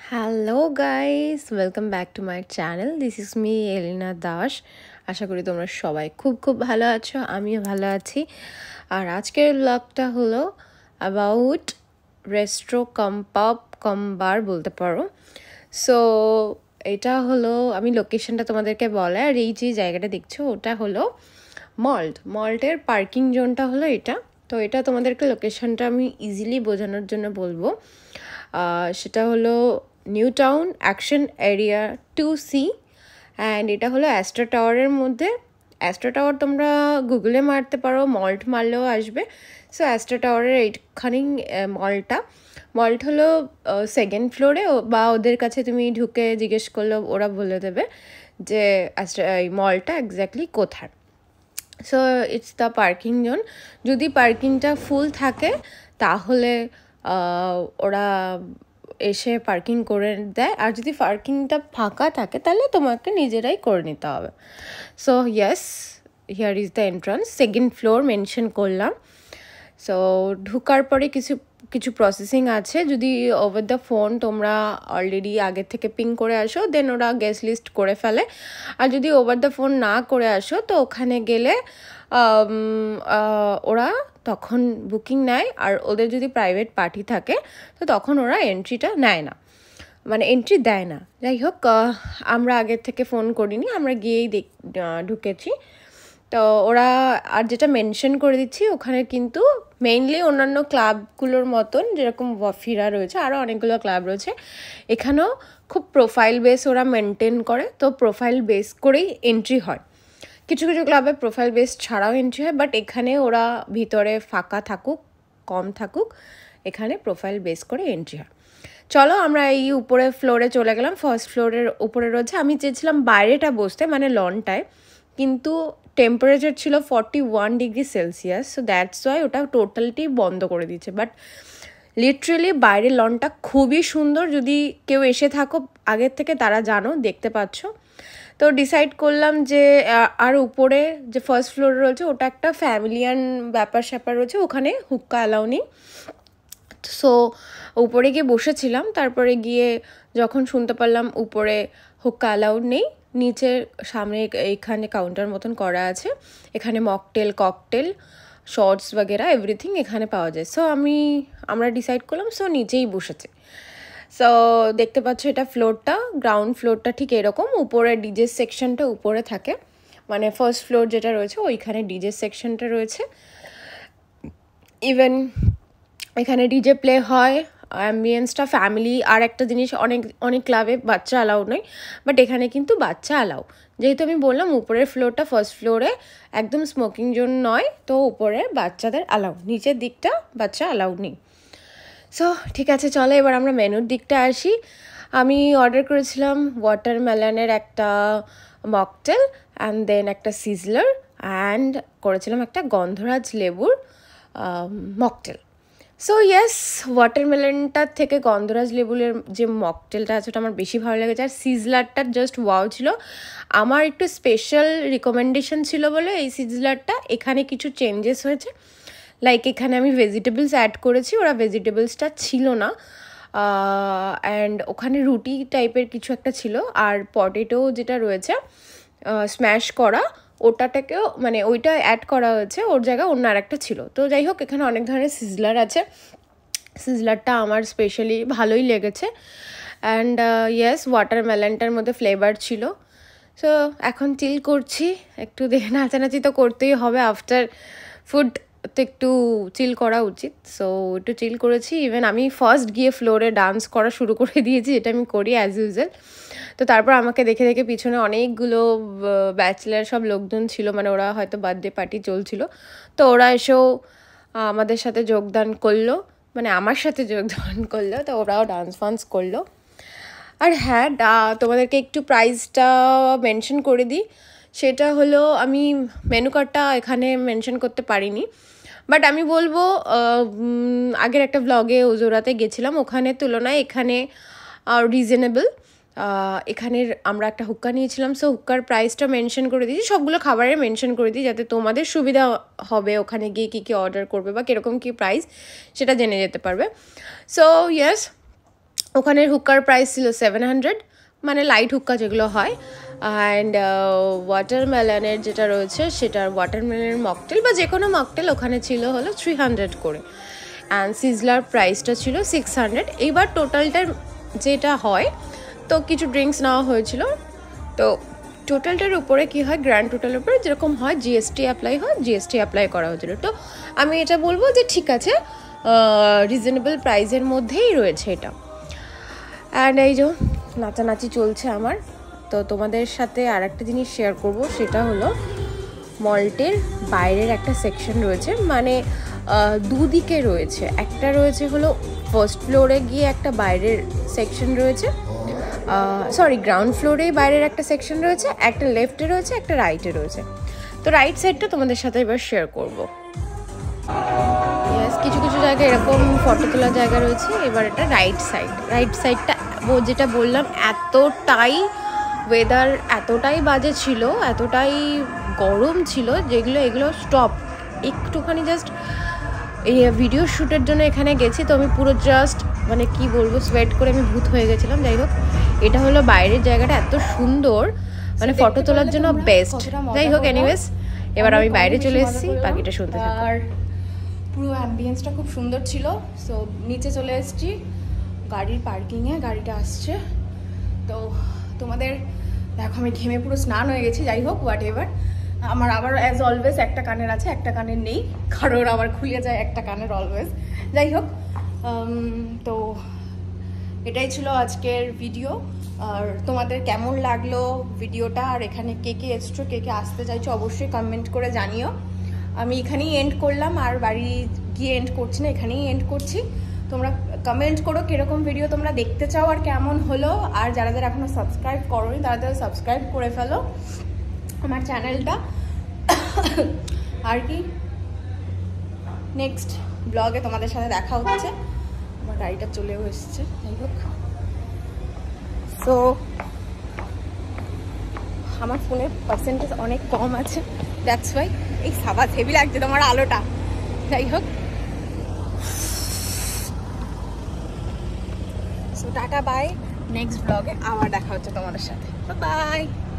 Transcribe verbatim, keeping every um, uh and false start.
Hello guys, welcome back to my channel. This is me Elina Das. আশা করি তোমরা সবাই খুব খুব ভালো আছো, আমিও ভালো আছি। আর আজকের ব্লগটা হলো অ্যাবাউট রেস্ট্রো কাম পাব কাম বার বলতে পারো। সো এটা হলো, আমি লোকেশনটা তোমাদেরকে বলে, আর এই যে জায়গাটা দেখছো ওটা হলো মল্ট। মল্টের পার্কিং জোনটা হলো এটা। তো এটা তোমাদেরকে লোকেশনটা আমি ইজিলি বোঝানোর জন্য বলবো। সেটা হলো New Town action area two C, and এটা হলো অ্যাস্ট্রা টাওয়ারের মধ্যে। অ্যাস্ট্রা টাওয়ার তোমরা গুগলে মারতে পারো, মল্ট মারলেও আসবে। সো অ্যাস্ট্রা টাওয়ারের এইখানেই মলটা। মল্ট হলো সেকেন্ড ফ্লোরে, বা ওদের কাছে তুমি ঢুকে জিজ্ঞেস করলে ওরা বলে দেবে যে অ্যাস্ট্রা এই মলটা এক্স্যাক্টলি কোথায়। So it's the parking zone. যদি পার্কিংটা ফুল থাকে তাহলে ওরা এসে পার্কিং করে দেয়, আর যদি পার্কিংটা ফাঁকা থাকে তাহলে তোমাকে নিজেরাই করে নিতে হবে। So yes, here is the entrance, second floor mention করলাম। সো ঢুকার পরে কিছু কিছু প্রসেসিং আছে। যদি ওভার দ্য ফোন তোমরা অলরেডি আগের থেকে পিং করে আসো, দেন ওরা গেস্ট লিস্ট করে ফেলে। আর যদি ওভার দ্য ফোন না করে আসো তো ওখানে গেলে ওরা তখন বুকিং নেয়। আর ওদের যদি প্রাইভেট পার্টি থাকে তো তখন ওরা এন্ট্রিটা নেয় না, মানে এন্ট্রি দেয় না। যাই হোক, আমরা আগের থেকে ফোন করিনি, আমরা গিয়েই দেখ ঢুকেছি। তো ওরা আর যেটা মেনশন করে দিচ্ছি, ওখানে কিন্তু মেইনলি অন্যান্য ক্লাবগুলোর মতন যেরকম ওয়াফিরা রয়েছে, আরও অনেকগুলো ক্লাব রয়েছে, এখানেও খুব প্রোফাইল বেস ওরা মেনটেন করে। তো প্রোফাইল বেস করেই এন্ট্রি হয়। কিছু কিছু ক্লাবে প্রোফাইল বেস ছাড়াও এন্ট্রি হয়, বাট এখানে ওরা ভিতরে ফাঁকা থাকুক কম থাকুক, এখানে প্রোফাইল বেস করে এন্ট্রি হয়। চলো আমরা এই উপরে ফ্লোরে চলে গেলাম। ফার্স্ট ফ্লোরের উপরে রয়েছে, আমি চেয়েছিলাম বাইরেটা বসতে, মানে লনটায়, কিন্তু টেম্পারেচার ছিল forty one degree Celsius. So that's why ওটা টোটালটি বন্ধ করে দিচ্ছে। বাট লিটারেলি বাইরের লনটা খুবই সুন্দর। যদি কেউ এসে থাকো আগের থেকে তারা জানো, দেখতে পাচ্ছ। তো ডিসাইড করলাম যে আর উপরে যে ফার্স্ট ফ্লোরে রয়েছে ওটা একটা ফ্যামিলিয়ান ব্যাপার স্যাপার রয়েছে, ওখানে হুক্কা অ্যালাউ নেই। সো উপরে গিয়ে বসেছিলাম, তারপরে গিয়ে যখন শুনতে পারলাম উপরে হুক্কা অ্যালাউড নেই, নিচের সামনে এখানে কাউন্টার মতন করা আছে, এখানে মকটেল ককটেল শর্টস বগেরা এভরিথিং এখানে পাওয়া যায়। সো আমি আমরা ডিসাইড করলাম, সো নিচেই বসেছে। সো দেখতে পাচ্ছ এটা ফ্লোরটা, গ্রাউন্ড ফ্লোরটা ঠিক এরকম। উপরে ডিজে সেকশনটা উপরে থাকে, মানে ফার্স্ট ফ্লোর যেটা রয়েছে ওইখানে ডিজে সেকশনটা রয়েছে। ইভেন এখানে ডিজে প্লে হয়, অ্যাম্বিয়েন্সটা ফ্যামিলি। আর একটা জিনিস, অনেক অনেক ক্লাবে বাচ্চা অ্যালাউ নয়, বাট এখানে কিন্তু বাচ্চা অ্যালাউ। যেহেতু আমি বললাম উপরের ফ্লোরটা ফার্স্ট ফ্লোরে একদম স্মোকিং জোন নয়, তো উপরে বাচ্চাদের অ্যালাউ, নিচের দিকটা বাচ্চা অ্যালাউ নেই। সো ঠিক আছে, চলো এবার আমরা মেনুর দিকটা আসি। আমি অর্ডার করেছিলাম ওয়াটারমেলনের একটা মকটেল, অ্যান্ড দেন একটা সিজলার, অ্যান্ড করেছিলাম একটা গন্ধরাজ লেবুর মকটেল। সো ইয়েস, ওয়াটারমেলনটার থেকে গন্ধরাজ লেবুলের যে মকটেলটা আছে ওটা আমার বেশি ভালো লেগেছে। আর সিজলারটা জাস্ট ওয়াও ছিল। আমার একটু স্পেশাল রিকমেন্ডেশন ছিল বলে এই সিজলারটা। এখানে কিছু চেঞ্জেস হয়েছে, লাইক এখানে আমি ভেজিটেবলস অ্যাড করেছি, ওরা ভেজিটেবলসটা ছিল না। অ্যান্ড ওখানে রুটি টাইপের কিছু একটা ছিল, আর পটেটো যেটা রয়েছে স্ম্যাশ করা, ওটাটাকেও মানে ওইটা অ্যাড করা হয়েছে, ওর জায়গায় অন্য আর একটা ছিল। তো যাই হোক, এখানে অনেক ধরনের সিজলার আছে। সিজলারটা আমার স্পেশালি ভালোই লেগেছে। অ্যান্ড ইয়েস, ওয়াটারমেলনটার মধ্যে ফ্লেভার ছিল। সো এখন চিল করছি, একটু দেখে নাচানাচি তো করতেই হবে, আফটার ফুড তো একটু চিল করা উচিত। সো একটু চিল করেছি। ইভেন আমি ফার্স্ট গিয়ে ফ্লোরে ডান্স করা শুরু করে দিয়েছি, এটা আমি করি অ্যাজ ইউজুয়াল। তো তারপর আমাকে দেখে দেখে পিছনে অনেকগুলো ব্যাচেলার সব লোকজন ছিল, মানে ওরা হয়তো বার্থডে পার্টি চলছিল, তো ওরা এসেও আমাদের সাথে যোগদান করলো, মানে আমার সাথে যোগদান করলো। তো ওরাও ডান্স ফান্স করলো। আর হ্যাঁ, তোমাদেরকে একটু প্রাইসটা মেনশন করে দিই। সেটা হলো, আমি মেনু কার্ডটা এখানে মেনশন করতে পারিনি, বাট আমি বলবো আগের একটা ব্লগে ওজোরাতে গেছিলাম, ওখানের তুলনায় এখানে রিজনেবল। এখানের আমরা একটা হুক্কা নিয়েছিলাম, সো হুক্কার প্রাইসটা মেনশন করে দিয়েছি, সবগুলো খাবারের মেনশন করে দিই, যাতে তোমাদের সুবিধা হবে ওখানে গিয়ে কী কী অর্ডার করবে বা কীরকম কী প্রাইস সেটা জেনে যেতে পারবে। সো ইয়েস, ওখানের হুক্কার প্রাইস ছিল সেভেন হান্ড্রেড, মানে লাইট হুক্কা যেগুলো হয়। অ্যান্ড ওয়াটারমেলনের যেটা রয়েছে সেটার ওয়াটারমেলনের মকটেল বা যে কোনো মকটেল ওখানে ছিল হলো থ্রি হান্ড্রেড করে। অ্যান্ড সিজলার প্রাইসটা ছিল সিক্স হান্ড্রেড। এইবার টোটালটার যেটা হয়, তো কিছু ড্রিঙ্কস নেওয়া হয়েছিল, তো টোটালটার উপরে কী হয়, গ্র্যান্ড টোটালের উপরে যেরকম হয় জিএসটি অ্যাপ্লাই হয়, জিএসটি অ্যাপ্লাই করা হয়েছিল। তো আমি এটা বলবো যে ঠিক আছে, রিজনেবল প্রাইসের মধ্যেই রয়েছে এটা। অ্যান্ড এই যে নাচানাচি চলছে আমার। তো তোমাদের সাথে আর একটা জিনিস শেয়ার করব, সেটা হলো মল্টের বাইরের একটা সেকশন রয়েছে, মানে দুদিকে রয়েছে। একটা রয়েছে হলো ফার্স্ট ফ্লোরে গিয়ে একটা বাইরের সেকশন রয়েছে, সরি গ্রাউন্ড ফ্লোরেই বাইরের একটা সেকশন রয়েছে, একটা লেফটে রয়েছে, একটা রাইটে রয়েছে। তো রাইট সাইডটা তোমাদের সাথে এবার শেয়ার করবো। ইয়েস, কিছু কিছু জায়গায় এরকম ফটো তোলার জায়গা রয়েছে। এবার এটা রাইট সাইড, রাইট সাইডটা যেটা বললাম এতটাই ওয়েদার এতটাই বাজে ছিল, এতটাই গরম ছিল, যেগুলো এগুলো স্টপ একটুখানি জাস্ট এই ভিডিও শ্যুটের জন্য এখানে গেছি, তো আমি পুরো জাস্ট মানে কি বলবো সোয়েট করে আমি ভূত হয়ে গেছিলাম। যাই হোক, এটা হলো বাইরের জায়গাটা, এত সুন্দর, মানে ফটো তোলার জন্য বেস্ট। যাই হোক, এনিওয়েজ এবার আমি বাইরে চলে এসেছি, বাকিটা শুনতে থাকো। আর পুরো অ্যাম্বিয়েন্সটা খুব সুন্দর ছিল। সো নিচে চলে এসেছি গাড়ির পার্কিংয়ে, গাড়িটা আসছে। তো তোমাদের দেখো আমি ঘেমে পুরো স্নান হয়ে গেছি। যাই হোক, হোয়াট এভার, আমার আবার অ্যাজ অলওয়েজ একটা কানের আছে, একটা কানের নেই, কারণ আমার খুলে যায় একটা কানের অলওয়েজ। যাই হোক, তো এটাই ছিল আজকের ভিডিও। আর তোমাদের কেমন লাগলো ভিডিওটা, আর এখানে কে কে এসছো, কে কে আসতে চাইছো অবশ্যই কমেন্ট করে জানিও। আমি এখানেই এন্ড করলাম, আর বাড়ি গিয়ে এন্ড করছি না, এখানেই এন্ড করছি। তোমরা কমেন্ট করো কীরকম ভিডিও তোমরা দেখতে চাও আর কেমন হলো। আর যারা যারা এখনও সাবস্ক্রাইব করোনি তারা তারা সাবস্ক্রাইব করে ফেলো আমার চ্যানেলটা। আর কি নেক্সট ব্লগে তোমাদের সাথে দেখা হচ্ছে। আমার গাড়িটা চলেও এসছে। যাই হোক, সো আমার ফোনের পার্সেন্টেজ অনেক কম আছে, দ্যাটস ওয়াই এই সাবাস হেভি লাগছে তোমার আলোটা। যাই হোক, সো টাটা বাই, নেক্সট ব্লগে আবার দেখা হচ্ছে তোমাদের সাথে, বাই।